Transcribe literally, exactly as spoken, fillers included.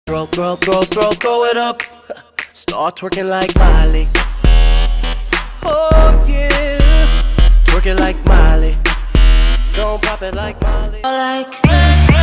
Throw, throw, throw, throw, throw it up. Start twerking like Miley. Oh yeah, twerking like Miley. Don't pop it like Miley. Like this.